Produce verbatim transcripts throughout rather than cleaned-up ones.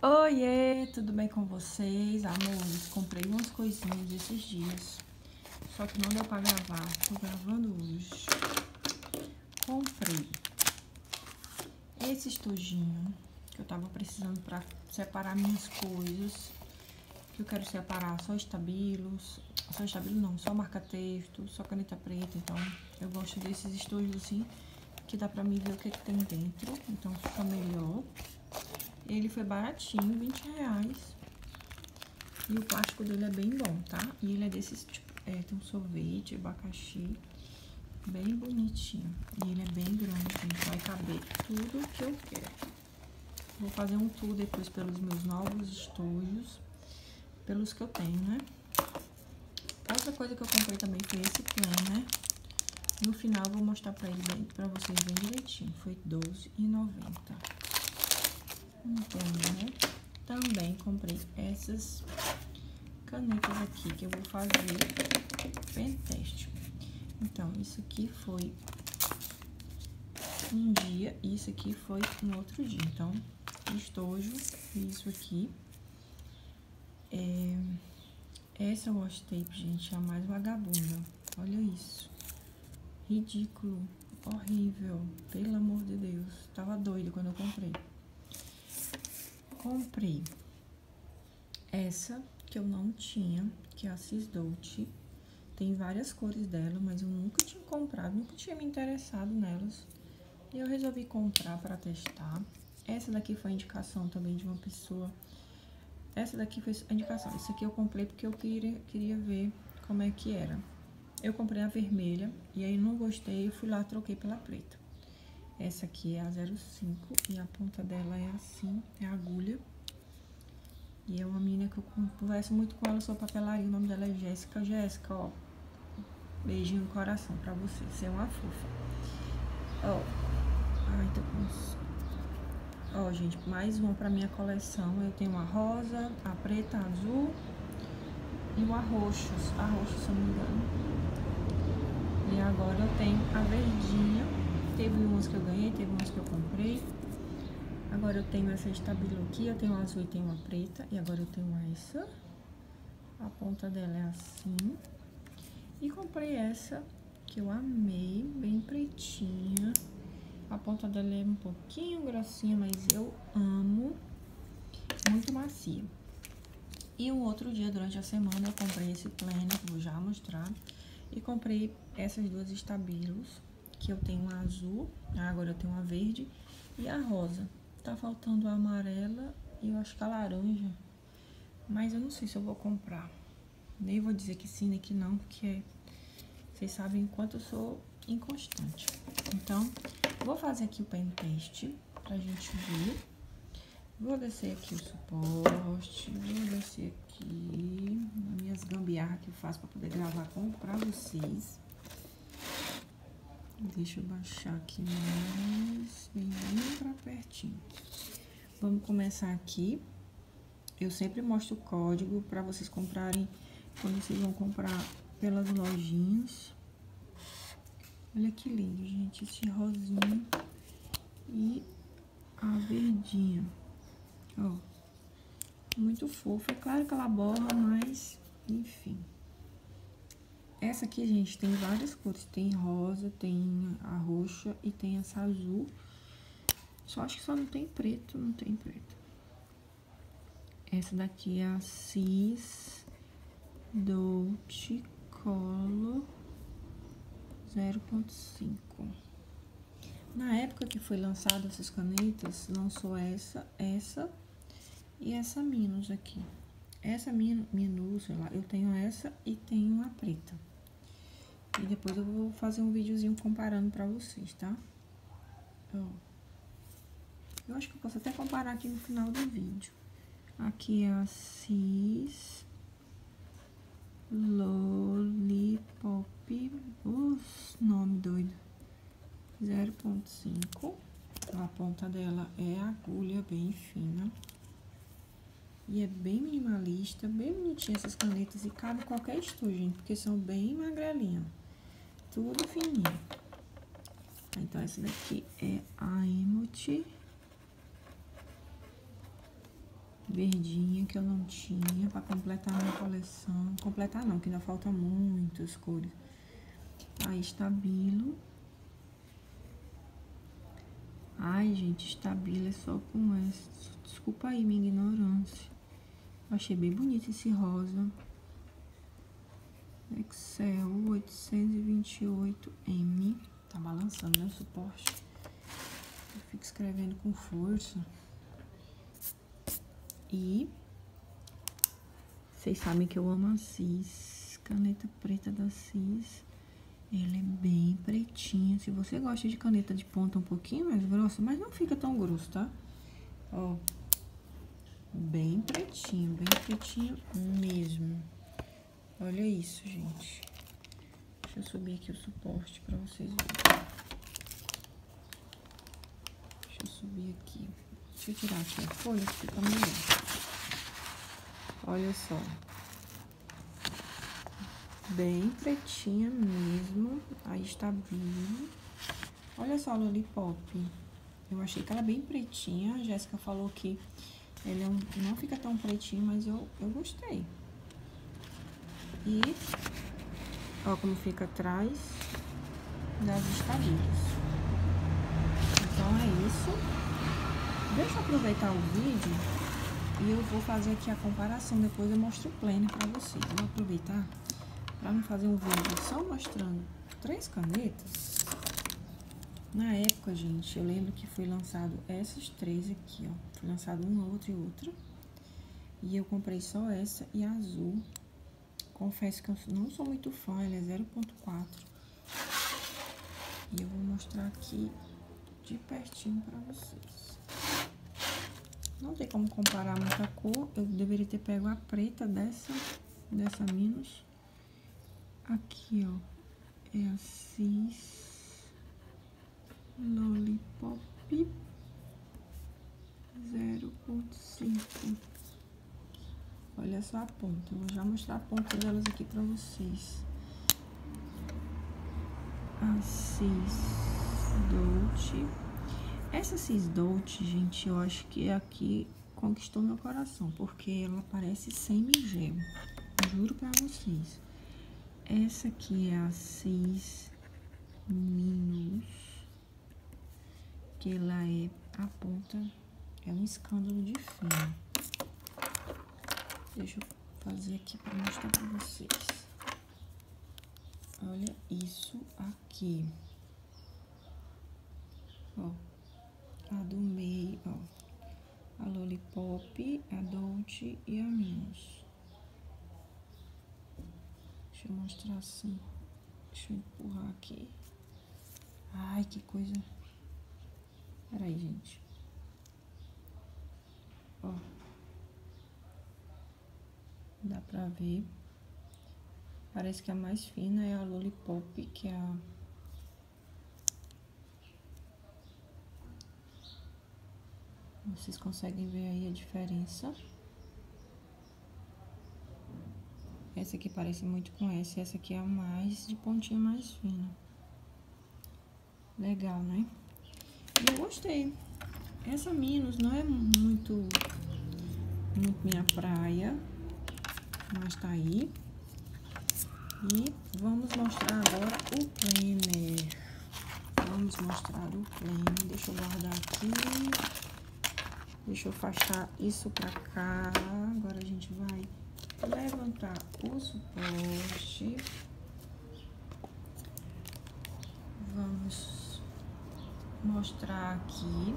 Oiê, tudo bem com vocês? Amores, comprei umas coisinhas esses dias, só que não deu pra gravar, tô gravando hoje. Comprei esse estojinho que eu tava precisando pra separar minhas coisas, que eu quero separar só estabilos, só estabilo não, só marca-texto, só caneta preta, então eu gosto desses estojos assim, que dá pra mim ver o que, que tem dentro, então fica melhor. Ele foi baratinho, vinte reais. E o plástico dele é bem bom, tá? E ele é desses, tipo, é, tem um sorvete, abacaxi, bem bonitinho. E ele é bem grande, gente, vai caber tudo que eu quero. Vou fazer um tour depois pelos meus novos estojos, pelos que eu tenho, né? Outra coisa que eu comprei também foi esse planner. No final eu vou mostrar pra, ele bem, pra vocês bem direitinho. Foi doze reais e noventa centavos. Então, né? Também comprei essas canetas aqui que eu vou fazer pen teste. Então, isso aqui foi um dia e isso aqui foi no outro dia. Então, estojo, isso aqui. É... Essa washi tape, gente, é a mais vagabunda. Olha isso. Ridículo. Horrível. Pelo amor de Deus. Tava doida quando eu comprei. Comprei essa que eu não tinha, que é a Cis Dolce. Tem várias cores dela, mas eu nunca tinha comprado, nunca tinha me interessado nelas. E eu resolvi comprar para testar. Essa daqui foi a indicação também de uma pessoa. Essa daqui foi a indicação. Essa aqui eu comprei porque eu queria, queria ver como é que era. Eu comprei a vermelha e aí não gostei, eu fui lá, troquei pela preta. Essa aqui é a zero cinco e a ponta dela é assim, é a agulha. E é uma menina que eu converso muito com ela sobre papelaria, o nome dela é Jéssica. Jéssica, ó, beijinho no coração pra você, você é uma fofa. Ó, ai, tô com... Ó, gente, mais uma pra minha coleção. Eu tenho a rosa, a preta, a azul e o arroxo, a roxa, se eu não me engano. E agora eu tenho a verdinha. Teve umas que eu ganhei, teve umas que eu comprei. Agora eu tenho essa estabilo aqui, eu tenho a azul e tenho a preta. E agora eu tenho essa. A ponta dela é assim. E comprei essa, que eu amei, bem pretinha. A ponta dela é um pouquinho grossinha, mas eu amo. Muito macia. E um outro dia, durante a semana, eu comprei esse planner, vou já mostrar. E comprei essas duas estabilos, que eu tenho a azul, agora eu tenho a verde e a rosa. Tá faltando a amarela e eu acho que a laranja, mas eu não sei se eu vou comprar. Nem vou dizer que sim, nem que não, porque vocês sabem o quanto eu sou inconstante. Então, vou fazer aqui o pen teste pra gente ver. Vou descer aqui o suporte, vou descer aqui as minhas gambiarras que eu faço pra poder gravar com, pra vocês. Deixa eu baixar aqui mais, bem, bem pra pertinho. Vamos começar aqui. Eu sempre mostro o código pra vocês comprarem, quando vocês vão comprar pelas lojinhas. Olha que lindo, gente, esse rosinho e a verdinha. Ó, muito fofa. É claro que ela borra, mas, enfim. Essa aqui, gente, tem várias cores. Tem rosa, tem a roxa e tem essa azul. Só acho que só não tem preto, não tem preto. Essa daqui é a Cis Dolce Color zero ponto cinco. Na época que foi lançada essas canetas, lançou essa, essa e essa Minus aqui. Essa Minus, sei lá, eu tenho essa e tenho a preta. E depois eu vou fazer um videozinho comparando pra vocês, tá? Ó. Eu acho que eu posso até comparar aqui no final do vídeo. Aqui é a Cis Lollipop, os nome doido, zero ponto cinco. A ponta dela é agulha bem fina. E é bem minimalista, bem bonitinha essas canetas. E cabe qualquer estojo, gente, porque são bem magrelinhas. Tudo fininho. Então, essa daqui é a Emoti. verdinha que eu não tinha pra completar a minha coleção. Completar não, que ainda falta muitas cores. Aí, Stabilo. Ai, gente, Stabilo é só com essa. Desculpa aí minha ignorância. Achei bem bonito esse rosa. Excel oitocentos e vinte e oito M. Tá balançando, né, o suporte. Eu fico escrevendo com força. E vocês sabem que eu amo a Cis. Caneta preta da Cis. Ela é bem pretinha. Se você gosta de caneta de ponta um pouquinho mais grossa, mas não fica tão grosso, tá? Ó. Bem pretinho, bem pretinho mesmo. Olha isso, gente. Deixa eu subir aqui o suporte pra vocês verem. Deixa eu subir aqui. Deixa eu tirar aqui a folha que fica melhor. Olha só. Bem pretinha mesmo. Aí Stabilo. Olha só a Lollipop. Eu achei que ela é bem pretinha. A Jéssica falou que ele é um, não fica tão pretinho, mas eu, eu gostei. E ó como fica atrás das Stabilos. Então é isso. Deixa eu aproveitar o vídeo e eu vou fazer aqui a comparação. Depois eu mostro o planner pra vocês. Eu vou aproveitar para não fazer um vídeo só mostrando três canetas. Na época, gente, eu lembro que foi lançado essas três aqui, ó. Foi lançado uma, outra e outra. E eu comprei só essa e a azul. Confesso que eu não sou muito fã, ela é zero ponto quatro. E eu vou mostrar aqui de pertinho pra vocês. Não tem como comparar muita cor. Eu deveria ter pego a preta dessa, dessa Minus. Aqui, ó, é a Cis Lollipop zero ponto cinco. Olha só a ponta. Eu vou já mostrar a ponta delas aqui pra vocês. A Cis Dolce. Essa Cis Dolce, gente, eu acho que aqui conquistou meu coração, porque ela parece semi-gel. Juro pra vocês. Essa aqui é a Cis Minus, que ela é a ponta, é um escândalo de fino. Deixa eu fazer aqui pra mostrar pra vocês. Olha isso aqui. Ó, a do meio, ó, a Lollipop, a Dolce e a Minus. Deixa eu mostrar assim. Deixa eu empurrar aqui. Ai, que coisa. Peraí, gente. Ó. Dá pra ver. Parece que a mais fina é a Lollipop, que é a... Vocês conseguem ver aí a diferença. Essa aqui parece muito com essa. Essa aqui é a mais de pontinha mais fina. Legal, né? E eu gostei. Essa Minus não é muito, muito minha praia, mas tá aí. E vamos mostrar agora o planner. Vamos mostrar o planner. Deixa eu guardar aqui. Deixa eu afastar isso pra cá. Agora a gente vai levantar o suporte. Vamos mostrar aqui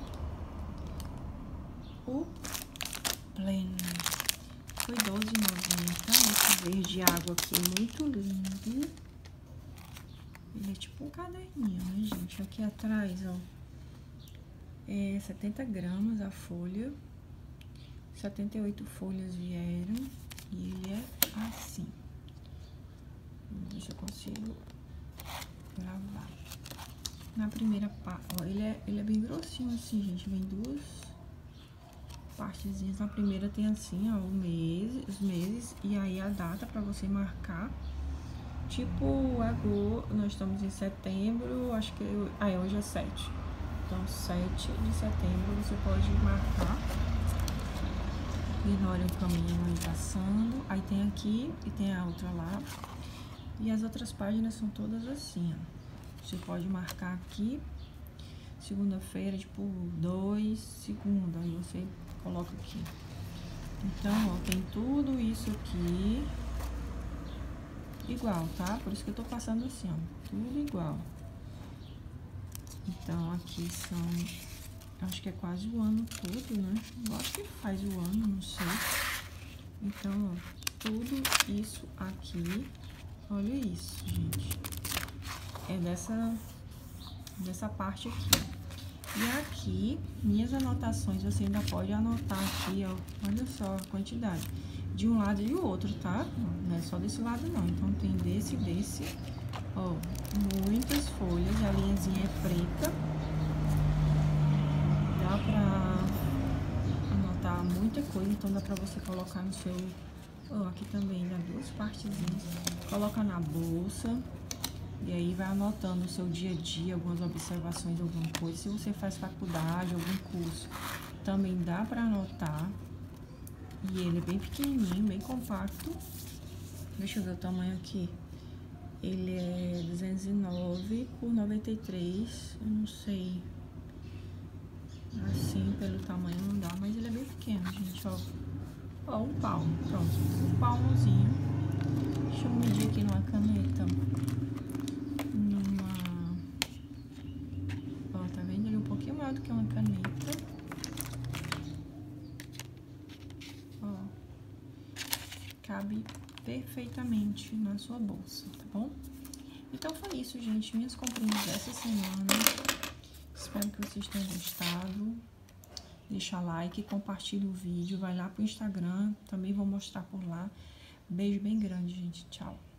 o planner. Foi doze reais e noventa centavos. Esse verde água aqui é muito lindo. Ele é tipo um caderninho, né, gente? Aqui atrás, ó, é setenta gramas a folha. setenta e oito folhas vieram. E ele é assim. Vamos ver se eu consigo gravar. Na primeira parte, ó, ele é, ele é bem grossinho assim, gente. Vem duas partezinhas. Na primeira tem assim, ó, o mês, os meses e aí a data pra você marcar. Tipo, agora, nós estamos em setembro, acho que... Eu, ah, hoje é sete. Então, sete de setembro você pode marcar. Ignorem o caminho aí passando. Aí tem aqui e tem a outra lá. E as outras páginas são todas assim, ó. Você pode marcar aqui, segunda-feira, tipo, dois, segunda. Aí você coloca aqui. Então, ó, tem tudo isso aqui igual, tá? Por isso que eu tô passando assim, ó. Tudo igual. Então, aqui são... acho que é quase o ano todo, né? Eu acho que faz o ano, não sei. Então, ó, tudo isso aqui... olha isso, gente. É dessa, dessa parte aqui. E aqui, minhas anotações, você ainda pode anotar aqui, ó. Olha só a quantidade. De um lado e do outro, tá? Não é só desse lado, não. Então, tem desse, desse. Ó, muitas folhas. A linhazinha é preta. Dá pra anotar muita coisa. Então, dá pra você colocar no seu... ó, aqui também dá duas partezinhas. Coloca na bolsa. E aí vai anotando o seu dia a dia, algumas observações, alguma coisa. Se você faz faculdade, algum curso, também dá pra anotar. E ele é bem pequenininho, bem compacto. Deixa eu ver o tamanho aqui. Ele é duzentos e nove por noventa e três. Eu não sei. Assim, pelo tamanho não dá, mas ele é bem pequeno, gente, ó. Ó, um palmo, pronto. Um palmozinho. Deixa eu medir aqui numa caneta. Numa... ó, tá vendo? Ele é um pouquinho maior do que uma caneta. Ó. Cabe perfeitamente na sua bolsa, tá bom? Então foi isso, gente. Minhas comprinhas dessa semana. Espero que vocês tenham gostado. Deixa like, compartilha o vídeo. Vai lá pro Instagram. Também vou mostrar por lá. Beijo bem grande, gente. Tchau.